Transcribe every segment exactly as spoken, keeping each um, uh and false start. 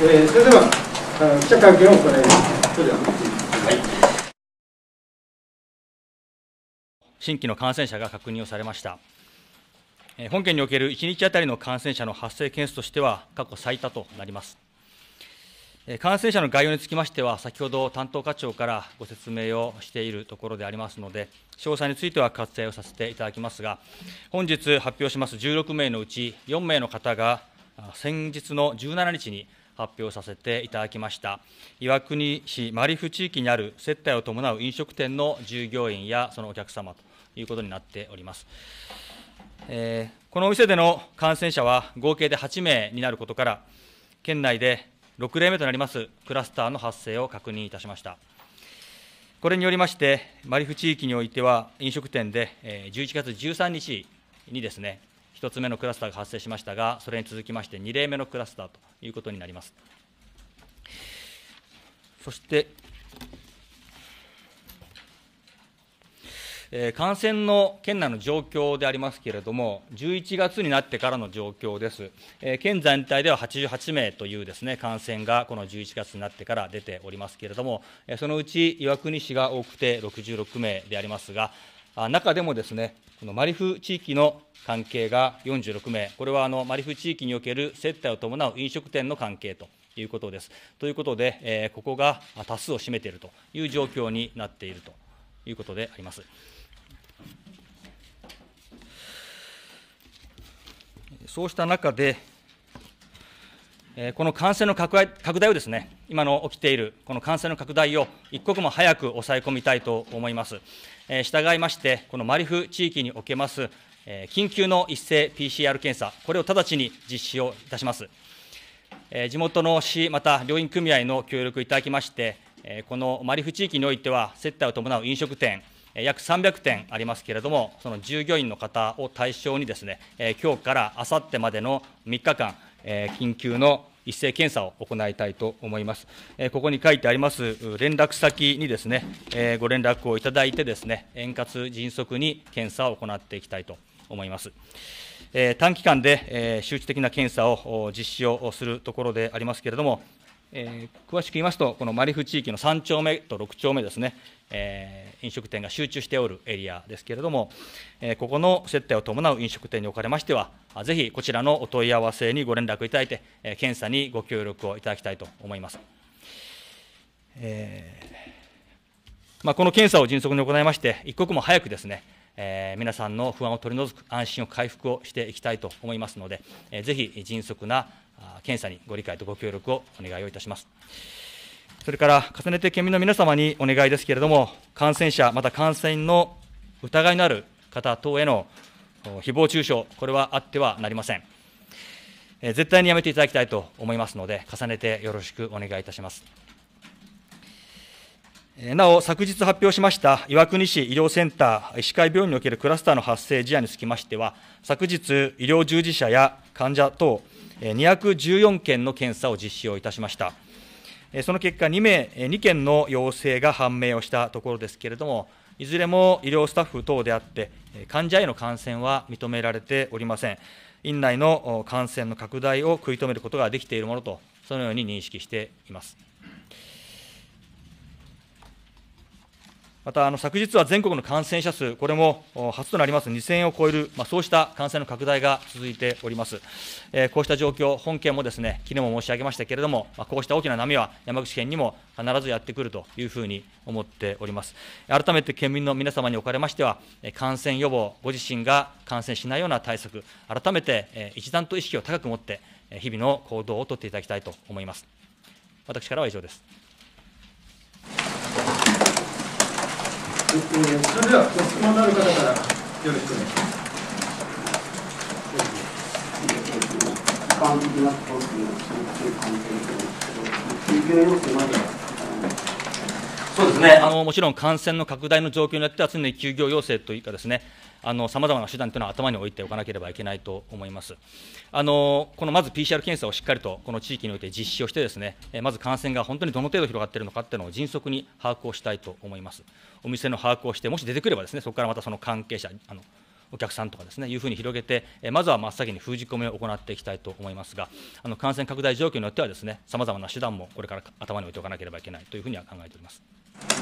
えー、それでは記者会見を行います。それでは、はい、 新規の感染者が確認をされました。本県におけるいちにち当たりの感染者の発生件数としては過去最多となります。感染者の概要につきましては、先ほど担当課長からご説明をしているところでありますので、詳細については割愛をさせていただきますが、本日発表しますじゅうろくめいのうちよんめいの方が、先日のじゅうしちにちに発表させていただきました、岩国市マリフ地域にある接待を伴う飲食店の従業員やそのお客様ということになっております。えー、このお店での感染者は合計ではちめいになることから、県内でろくれいめとなりますクラスターの発生を確認いたしました。これによりまして、マリフ地域においては、飲食店でじゅういちがつじゅうさんにちにですね、ひとつめのクラスターが発生しましたが、それに続きましてにれいめのクラスターということになります。そして、感染の県内の状況でありますけれども、じゅういちがつになってからの状況です。県全体でははちじゅうはちめいというですね、感染がこのじゅういちがつになってから出ておりますけれども、そのうち岩国市が多くてろくじゅうろくめいでありますが、中でもですね、このマリフ地域の関係がよんじゅうろくめい、これはあのマリフ地域における接待を伴う飲食店の関係ということです。ということで、えー、ここが多数を占めているという状況になっているということであります。そうした中で、この感染の拡大拡大をですね、今の起きているこの感染の拡大を一刻も早く抑え込みたいと思います。従いまして、このマリフ地域におけます緊急の一斉 ピーシーアール 検査、これを直ちに実施をいたします。地元の市、また両院組合の協力いただきまして、このマリフ地域においては、接待を伴う飲食店、約さんびゃくてんありますけれども、その従業員の方を対象にですね、今日からあさってまでのみっかかん、緊急の一斉検査を行いたいと思います。ここに書いてあります連絡先にですね、ご連絡をいただいてですね、円滑迅速に検査を行っていきたいと思います。短期間で周知的な検査を実施をするところでありますけれども、えー、詳しく言いますと、このマリフ地域のさんちょうめとろくちょうめですね、えー、飲食店が集中しておるエリアですけれども、えー、ここの接待を伴う飲食店におかれましては、ぜひこちらのお問い合わせにご連絡いただいて、えー、検査にご協力をいただきたいと思います。えーまあ、この検査を迅速に行いまして、一刻も早くですね、えー、皆さんの不安を取り除く、安心を回復をしていきたいと思いますので、えー、ぜひ迅速な検査にご理解とご協力をお願いをいたします。それから重ねて県民の皆様にお願いですけれども、感染者、また感染の疑いのある方等への誹謗中傷、これはあってはなりません。えー、絶対にやめていただきたいと思いますので、重ねてよろしくお願いいたします。なお、昨日発表しました岩国市医療センター医師会病院におけるクラスターの発生事案につきましては、昨日、医療従事者や患者等、にひゃくじゅうよんけんの検査を実施をいたしました。その結果、にめい、にけんの陽性が判明をしたところですけれども、いずれも医療スタッフ等であって、患者への感染は認められておりません。院内の感染の拡大を食い止めることができているものと、そのように認識しています。また、あの昨日は全国の感染者数、これも初となりますにせんを超える、まあ、そうした感染の拡大が続いております。えー、こうした状況、本県もですね、昨日も申し上げましたけれども、まあ、こうした大きな波は山口県にも必ずやってくるというふうに思っております。改めて県民の皆様におかれましては、感染予防、ご自身が感染しないような対策、改めて一段と意識を高く持って、日々の行動を取っていただきたいと思います。私からは以上です。 それでは、ご質問のある方からよろしくお願いします。一般的なところというのは、そういう関係ですけど、休業要請までは。 そうですね、あのもちろん感染の拡大の状況によっては、常に休業要請というかですね、さまざまな手段というのは頭に置いておかなければいけないと思います。あのこのまず ピーシーアール 検査をしっかりとこの地域において実施をしてですね、まず感染が本当にどの程度広がっているのかというのを迅速に把握をしたいと思います。お店の把握をして、もし出てくればですね、そこからまたその関係者、あのお客さんとかですね、いうふうに広げて、まずは真っ先に封じ込めを行っていきたいと思いますが、あの感染拡大状況によってはですね、さまざまな手段もこれから頭に置いておかなければいけないというふうには考えております。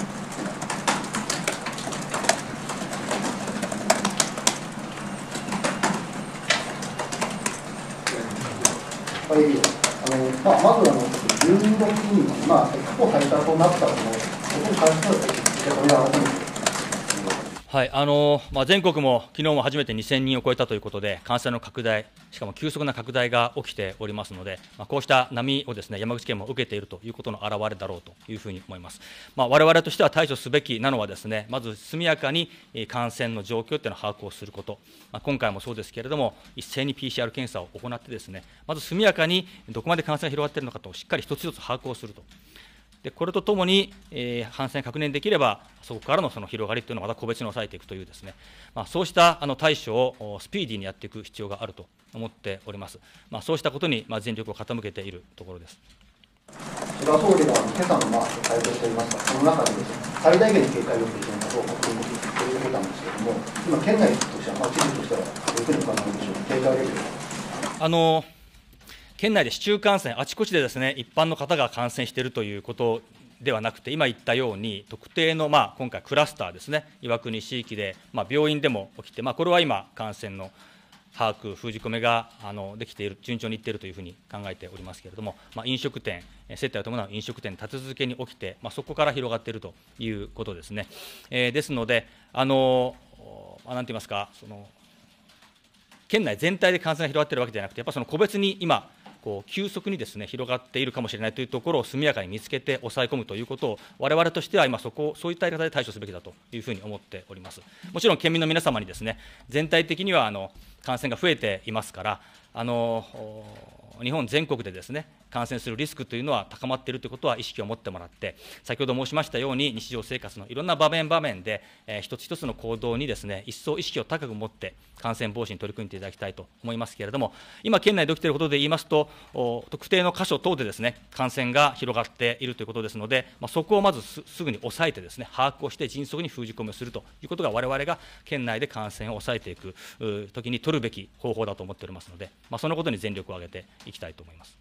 あのまあ、まずあのじゅうにがつに、まあ、過去最多となったもの、ここに関しては、これは改めて。 はいあのまあ、全国も昨日も初めてにせんにんを超えたということで、感染の拡大、しかも急速な拡大が起きておりますので、まあ、こうした波をですね山口県も受けているということの表れだろうというふうに思います。まあ、我々としては対処すべきなのは、ですねまず速やかに感染の状況というのを把握をすること、まあ、今回もそうですけれども、一斉に ピーシーアール 検査を行って、ですねまず速やかにどこまで感染が広がっているのかと、しっかり一つ一つ把握をすると。でこれとともに、えー、感染確認できれば、そこからのその広がりというのをまた個別に抑えていくという、ですね、まあ、そうしたあの対処をスピーディーにやっていく必要があると思っております。まあ、そうしたことにまあ全力を傾けているところです。 菅総理が今朝のまあ回答しておりますが、その中でです、ね、最大限の警戒をできるのかどうかということなんですけれども、今、県内としては、まあ、知事としては、どういうふうにお考えでしょうか、警戒レベルあの県内で市中感染、あちこちでですね一般の方が感染しているということではなくて、今言ったように、特定の、まあ、今回、クラスターですね、岩国市域で、まあ、病院でも起きて、まあ、これは今、感染の把握、封じ込めがあのできている、順調にいっているというふうに考えておりますけれども、まあ、飲食店、接待を伴う飲食店、立て続けに起きて、まあ、そこから広がっているということですね。えー、ですので、あのまあ、なんて言いますか、その県内全体で感染が広がっているわけではなくて、やっぱりその個別に今、こう急速にですね広がっているかもしれないというところを速やかに見つけて抑え込むということを、我々としては今そこを、そういったやり方で対処すべきだというふうに思っております。もちろん県民の皆様にですね全体的にはあの感染が増えていますから、あの日本全国でですね感染するリスクというのは高まっているということは意識を持ってもらって、先ほど申しましたように、日常生活のいろんな場面場面で、えー、一つ一つの行動にですね一層意識を高く持って、感染防止に取り組んでいただきたいと思いますけれども、今、県内で起きていることで言いますと、特定の箇所等でですね感染が広がっているということですので、まあ、そこをまず す, すぐに抑えて、ですね把握をして、迅速に封じ込めをするということが、我々が県内で感染を抑えていくときに取るべき方法だと思っておりますので、まあ、そのことに全力を挙げていきたいと思います。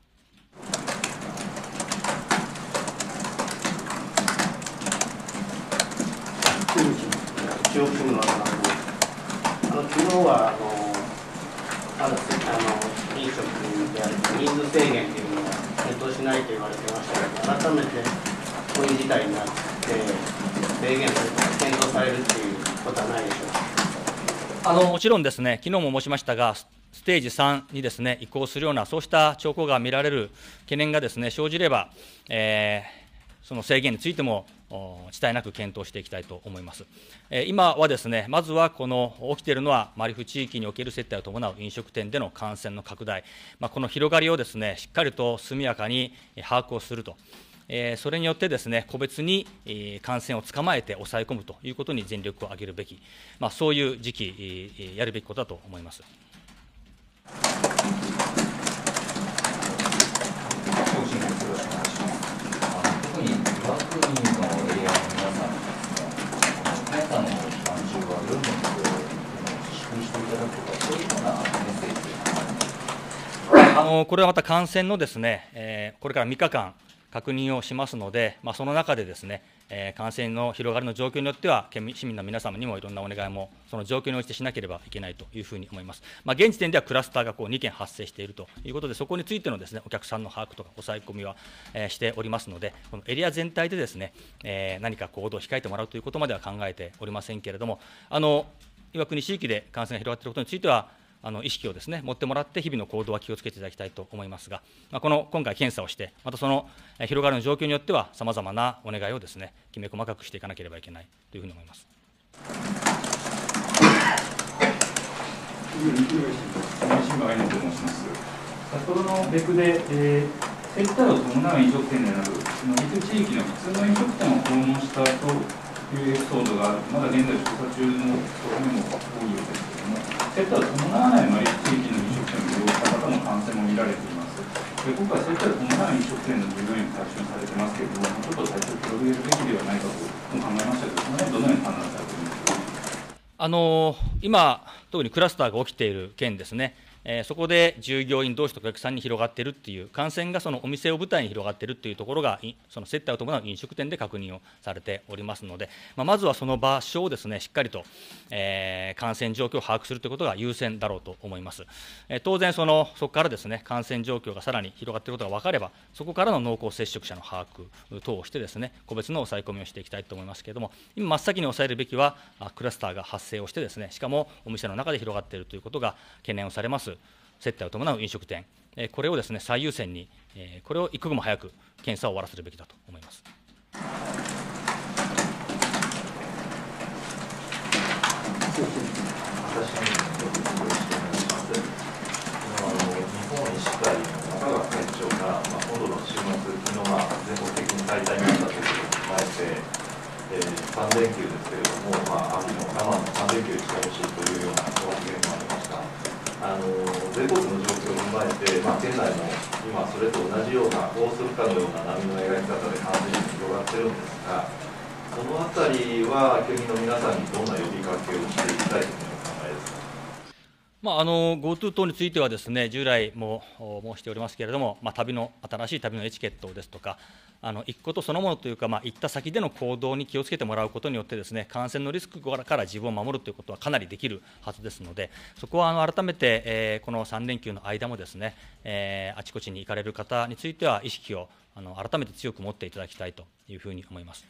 中央支部のあの昨日はあのまだあの飲食である人数制限というのは検討しないと言われてましたけど、改めてこういう事態になって制限されて検討されるということはないでしょうか。 あのもちろんですね、昨日も申しましたが、ステージさんにですね移行するような、そうした兆候が見られる懸念がですね生じれば、えー、その制限についても遅滞なく検討していきたいと思います。えー、今はですね、まずはこの起きているのは、マリフ地域における接待を伴う飲食店での感染の拡大、まあ、この広がりをですねしっかりと速やかに把握をすると。えー、それによってですね個別に、えー、感染を捕まえて抑え込むということに全力を挙げるべき、まあ、そういう時期、えー、やるべきことだと思います。 特に岩国のエリアの皆さん、検査の期間中は夜の人を自粛していただくとか、そういうようなメッセージあのこれはまた感染のですね、えー、これからみっかかん確認をしますので、まあ、その中でですね、えー、感染の広がりの状況によっては、県民市民の皆様にもいろんなお願いも、その状況に応じてしなければいけないというふうに思います。まあ、現時点ではクラスターがこうにけん発生しているということで、そこについてのですねお客さんの把握とか抑え込みは、えー、しておりますので、このエリア全体でですね、えー、何か行動を控えてもらうということまでは考えておりませんけれども、あの岩国地域で感染が広がっていることについては、あの意識をですね持ってもらって、日々の行動は気をつけていただきたいと思いますが、まあ、この今回、検査をして、またその広がりの状況によっては、さまざまなお願いをですねきめ細かくしていかなければいけないというふうに思います。 新馬愛乃と申します。先ほどの別で、えー、接待を伴う飲食店でなく、その陸地域の普通の飲食店を訪問したというエピソードが、まだ現在調査中の側面も多いようですけれども、接待を伴わないマリ地域の飲食店を利用した方の感染も見られています。で今回、接待を伴う飲食店の従業員も対象にされてますけれども、ちょっと対象を広げるべきではないかとも考えましたけど、その辺どのように判断されているんでしょうか。 あの今、特にクラスターが起きている件ですね、えー、そこで従業員同士とお客さんに広がっているっていう、感染がそのお店を舞台に広がっているっていうところが、その接待を伴う飲食店で確認をされておりますので、まあ、まずはその場所をですねしっかりと、えー、感染状況を把握するということが優先だろうと思います。えー、当然その、そこからですね感染状況がさらに広がっていることが分かれば、そこからの濃厚接触者の把握等をしてですね、個別の抑え込みをしていきたいと思いますけれども、今、真っ先に抑えるべきは、クラスターが発生をしてですね、しかもお店の中で広がっているということが懸念をされます接待を伴う飲食店、これをですね最優先に、これを一刻も早く検査を終わらせるべきだと思います。 私の日本医師会の中川会長が、まあ、今度の週末、昨日、まあ、全国的に大会になったということを踏まえて、えー、さん連休ですけれども、まあ、秋の我慢のさん連休にしてほしいというようなご発言もありました。あの全国の状況を踏まえて、まあ、県内も今、それと同じような、どうするかのような波の描き方で感染者が広がっているんですが、そのあたりは、県民の皆さんにどんな呼びかけをしていきたいというお考えですか。 まあ、あの GoTo 等についてはですね、従来も申しておりますけれども、まあ、旅の新しい旅のエチケットですとか、あの行くことそのものというか、まあ、行った先での行動に気をつけてもらうことによってですね、感染のリスクから自分を守るということはかなりできるはずですので、そこはあの改めて、えー、このさん連休の間もですね、えー、あちこちに行かれる方については意識をあの改めて強く持っていただきたいというふうに思います。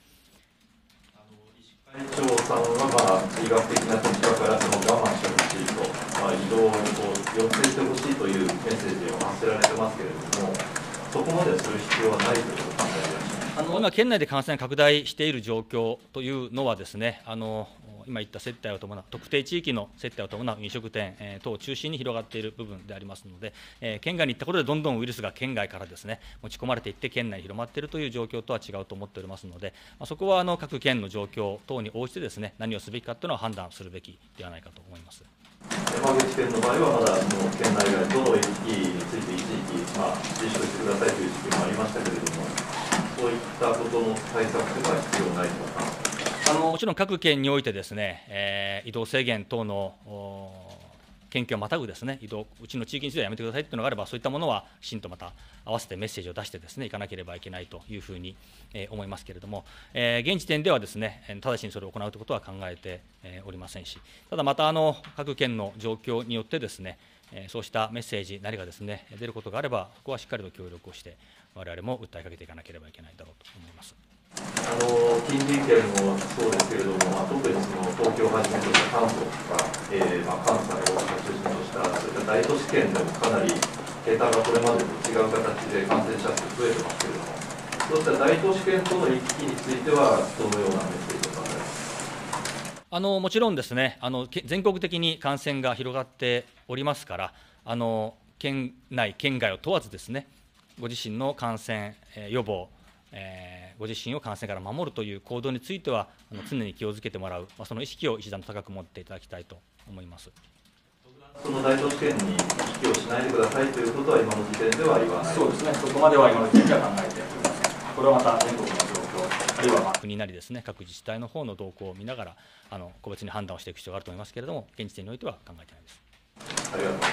会長さんは、まあ、医学的な立場からその我慢してほしいと、まあ、移動をこう抑制してほしいというメッセージを発せられてますけれども、そこまでする必要はないということを考えていらっしゃいますか。あの今、県内で感染拡大している状況というのはですね、あの今言った接待を伴う、特定地域の接待を伴う飲食店、えー、等を中心に広がっている部分でありますので、えー、県外に行ったことでどんどんウイルスが県外からですね持ち込まれていって、県内に広まっているという状況とは違うと思っておりますので、まあ、そこはあの各県の状況等に応じてですね何をすべきかというのは判断するべきではないかと思います。 山口県の場合は、まだその県内外との行き来について一時期、まあ、自粛してくださいという時期もありましたけれども、そういったことの対策というのは必要ないと思います。 あのもちろん各県においてですね、えー、移動制限等の県境をまたぐですね移動、うちの地域についてはやめてくださいというのがあれば、そういったものはきちんとまた合わせてメッセージを出してですね行かなければいけないというふうに、えー、思いますけれども、えー、現時点ではですね直ちにそれを行うということは考えて、えー、おりませんし、ただまたあの各県の状況によってですね、えー、そうしたメッセージなりがですね出ることがあれば、そこはしっかりと協力をして我々も訴えかけていかなければいけないだろうと思います。 あの近隣県もそうですけれども、まあ、特にその東京をはじめとした関東とか、えーまあ、関西、大阪を中心とした、そういった大都市圏でもかなり桁がこれまでと違う形で感染者数増えてますけれども、そうした大都市圏との行き来については、どのようなメッセージを考えますか。 あのもちろんですねあの、全国的に感染が広がっておりますから、あの県内、県外を問わずですね、ご自身の感染、えー、予防、えー、ご自身を感染から守るという行動については、あの常に気をつけてもらう、まあ、その意識を一段と高く持っていただきたいと思います。 その大都市圏に行き来をしないでくださいということは、今の時点では言わない。 そうですね、そこまでは今の時点では考えておりません。これはまた全国の状況、あるいは、まあ、国なりですね、各自治体の方の動向を見ながら、あの個別に判断をしていく必要があると思いますけれども、現時点においては考えてないです。 ありがとう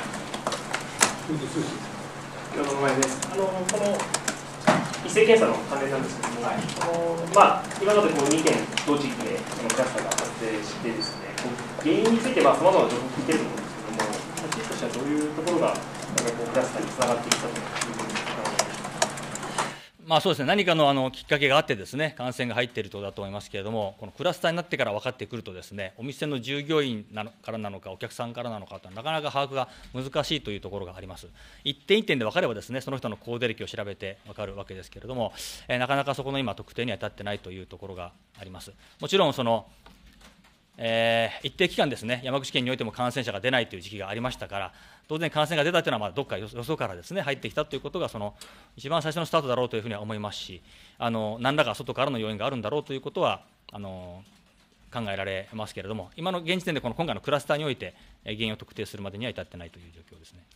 ございます。 あのこの一斉検査の関連なんですけれども、はい、あのまあ、今までこうにけん同地域でこのクラスターが発生してですね、原因についてさまざまな情報を聞いていると思うんですけれども、地域としてはどういうところがこうクラスターにつながっていったというふうに考えますか。 まあそうですね、何かのあのきっかけがあってですね、感染が入っているとだと思いますけれども、このクラスターになってから分かってくるとですね、お店の従業員なのからなのか、お客さんからなのかというのは、なかなか把握が難しいというところがあります。一点一点で分かればですね、その人の行動歴を調べて分かるわけですけれども、えー、なかなかそこの今、特定には至ってないというところがあります。もちろんそのえー、一定期間ですね、山口県においても感染者が出ないという時期がありましたから、当然、感染が出たというのは、まあどっかよそからですね入ってきたということが、その一番最初のスタートだろうというふうには思いますし、あの何らか外からの要因があるんだろうということはあの考えられますけれども、今の現時点でこの今回のクラスターにおいて、原因を特定するまでには至ってないという状況ですね。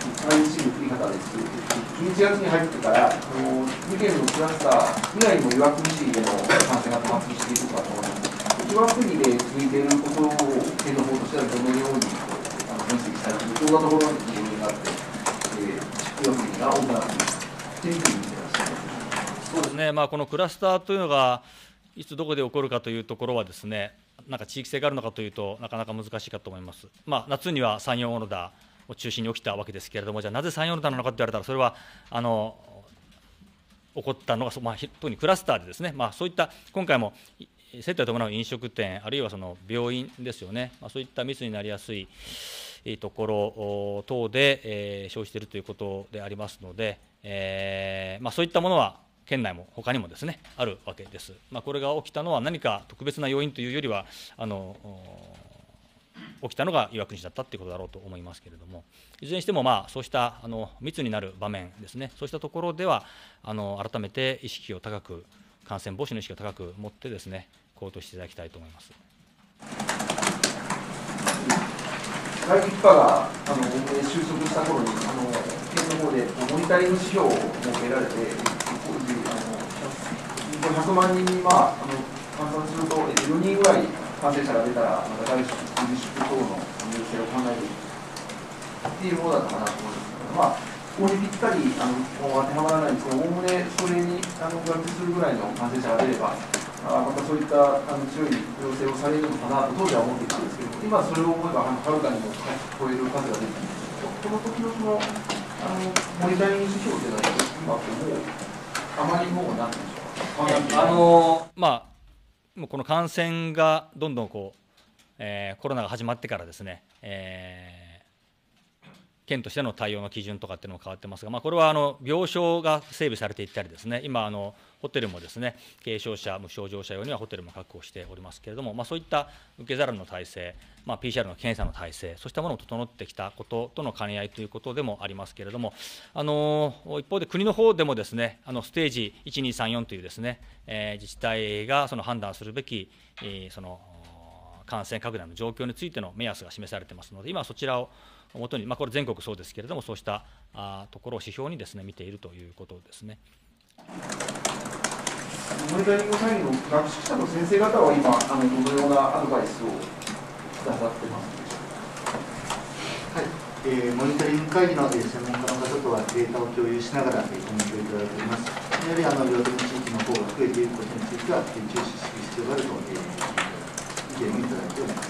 かなり強い降り方です。じゅういちがつに入ってから、あのにけんのクラスター以外にも岩国市での感染が多発しているとかと思います。岩国で続いていることを県の方としてはどのようにあの分析されている、どんなところに原因があって、えー、岩国が多くなっているというふうに見ていらっしゃいます。 そうですね、まあ、このクラスターというのが、いつどこで起こるかというところはですね、なんか地域性があるのかというと、なかなか難しいかと思います。まあ、夏には山陽小野田を中心に起きたわけですけれども、じゃあ、なぜ山陽小野田なのかと言われたら、それはあの起こったのが、まあ、特にクラスターでですね、まあ、そういった今回も接待を伴う飲食店、あるいはその病院ですよね、まあ、そういった密になりやすいところ等で、えー、生じているということでありますので、えーまあ、そういったものは県内も他にもですねあるわけです。まあ、これが起きたのは何か特別な要因というよりは、あの起きたのが岩国市だったということだろうと思いますけれども、いずれにしても、まあ、そうしたあの密になる場面ですね、そうしたところでは、あの改めて意識を高く、感染防止の意識を高く持ってですね、行動していただきたいと思います。 第一波があの収束した頃に、あの県の方でモニタリング指標を設けられて、当時あのひゃくまんにんに、まあ、あの換算するとよにんぐらい感染者が出たら、また外出自粛等の要請を考えるっていうものだったかなと思います。まあ、ここにぴったりあの当てはまらないんですけど、おおむねそれにあの合致するぐらいの感染者が出れば、あまたそういったあの強い要請をされるのかなと当時は思っていたんですけど、今それを思えばはるかにも超える数が出てきて、この時のそのあのモニタリング指標というのは今もうあまりもうなんていうんでしょうか。 あのまあもうこの感染がどんどんこう、えー、コロナが始まってからですね、えー、県としての対応の基準とかっていうのも変わってますが、まあ、これはあの病床が整備されていったりですね、今あのホテルもですね、軽症者、無症状者用にはホテルも確保しておりますけれども、まあ、そういった受け皿の体制、まあ、ピーシーアール の検査の体制、そうしたものを整ってきたこととの兼ね合いということでもありますけれども、あの一方で国の方でもですね、あのステージいち、に、さん、よんというですね、えー、自治体がその判断するべき、えー、その感染拡大の状況についての目安が示されていますので、今そちらをもとに、まあ、これ全国そうですけれども、そうしたあところを指標にですね見ているということですね。 モニタリング会議の学識者の先生方は今、あのどのようなアドバイスをくださってますでしょうか。 はい、えー、モニタリング会議の、えー、専門家の方とはデータを共有しながら、えー、コメントをいただいております。やはりあの岩国地域の方が増えていることについては、えー、注視する必要があると、えー、意見をいただいております。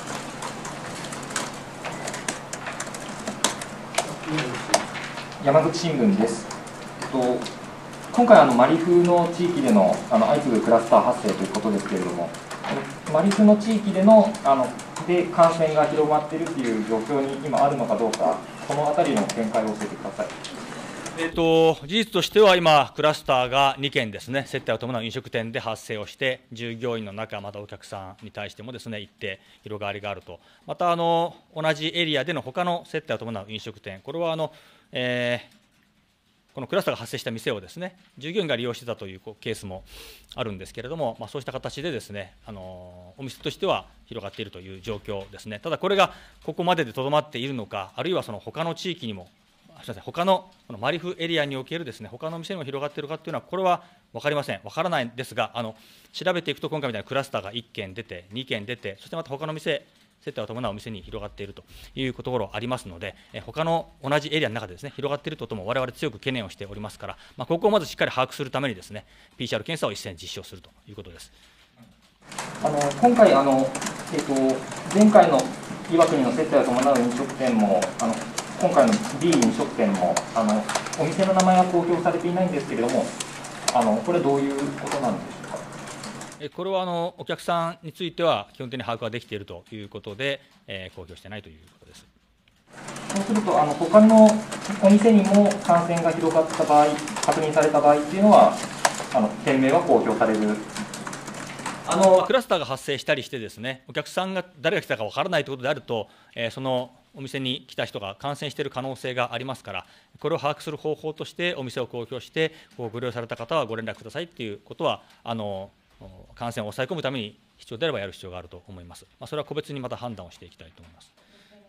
山口新聞です。えっと今回あのマリフの地域でのあの相次ぐクラスター発生ということですけれども、マリフの地域でのあので感染が広まっているという状況に今あるのかどうか、このあたりの見解を教えてください。 えっと、事実としては今、クラスターがにけんですね、接待を伴う飲食店で発生をして、従業員の中、またお客さんに対してもですね、一定広がりがあると、またあの同じエリアでの他の接待を伴う飲食店、これはあの、えーこのクラスターが発生した店をですね、従業員が利用していたというケースもあるんですけれども、まあ、そうした形でですね、あのお店としては広がっているという状況ですね。ただこれがここまででとどまっているのか、あるいはその他の地域にも、すみません、他のこのマリフエリアにおけるですね、他の店にも広がっているかというのは、これは分かりません、分からないんですが、あの調べていくと、今回みたいなクラスターがいっけん出て、にけん出て、そしてまた他の店、接待を伴うお店に広がっているというところありますので、え他の同じエリアの中でですね広がっているととも、我々強く懸念をしておりますから、まあ、ここをまずしっかり把握するためにですね、ピーシーアール 検査を一斉に実施をするということです。 あの今回あの、えー、と前回の岩国の接待を伴う飲食店も、あの今回の B 飲食店もあのお店の名前は公表されていないんですけれども、あのこれどういうことなんでしょうか。 これはあのお客さんについては基本的に把握ができているということで、えー、公表していないということです。 そうすると、あの他のお店にも感染が広がった場合、確認された場合っていうのは、あの店名は公表される。 あのクラスターが発生したりしてですね、お客さんが誰が来たかわからないということであると、えー、そのお店に来た人が感染している可能性がありますから、これを把握する方法としてお店を公表して、ご利用された方はご連絡くださいということは、あの感染を抑え込むために必要であればやる必要があると思います。まあ、それは個別にまた判断をしていきたいと思います。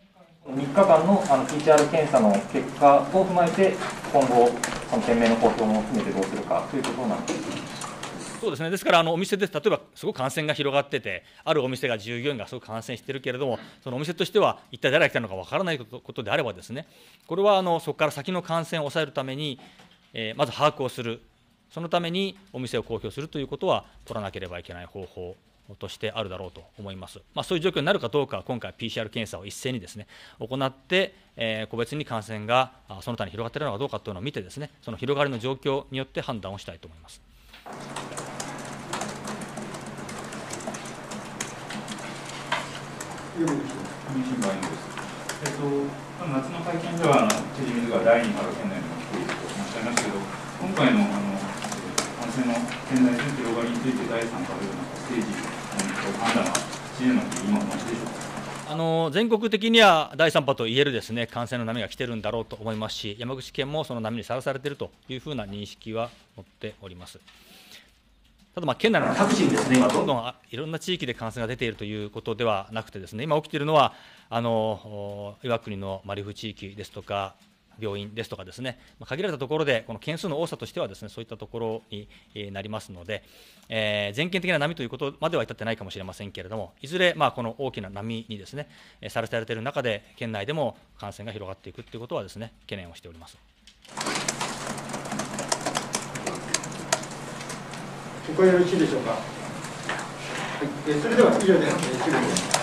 みっかかんのあの ピーシーアール 検査の結果を踏まえて、今後、その店名の公表も含めてどうするかということなんですか。 そうですね、ですからあのお店で例えばすごく感染が広がってて、あるお店が従業員がすごく感染しているけれども、そのお店としては一体誰が来たのかわからないことことであればですね、これはあのそこから先の感染を抑えるために、えーまず把握をする、そのためにお店を公表するということは取らなければいけない方法としてあるだろうと思います。まあ、そういう状況になるかどうかは、今回 ピーシーアール 検査を一斉にですね行って、えー個別に感染があその他に広がっているのかどうかというのを見てですね、その広がりの状況によって判断をしたいと思います。 日本新聞です。えっと、夏の会見では、あのチェジミズがだいに波が県内にも来ているとおっしゃいましたけど、今回のあの感染の県内での広がりについて、だいさん波のようなステージの判断は、知事の今、お待ちでしょうか。 あの全国的にはだいさん波といえるですね感染の波が来ているんだろうと思いますし、山口県もその波にさらされているというふうな認識は持っております。ただ、まあ県内の各地にですね今どんどんいろんな地域で感染が出ているということではなくてですね、今起きているのはあの岩国のマリフ地域ですとか病院ですとかですね、限られたところでこの件数の多さとしてはですねそういったところになりますので、えー、全県的な波ということまでは至ってないかもしれませんけれども、いずれまあこの大きな波にですねさらされている中で県内でも感染が広がっていくということはですね懸念をしております。 お答えよろしいでしょうか。はい、えーそれでは以上で、えー終了です。